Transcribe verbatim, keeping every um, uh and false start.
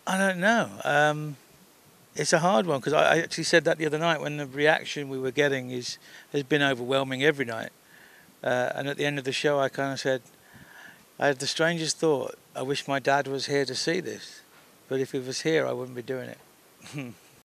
I don't know. Um, it's a hard one because I, I actually said that the other night when the reaction we were getting is has been overwhelming every night. Uh, and at the end of the show, I kind of said, I had the strangest thought. I wish my dad was here to see this, but if he was here, I wouldn't be doing it.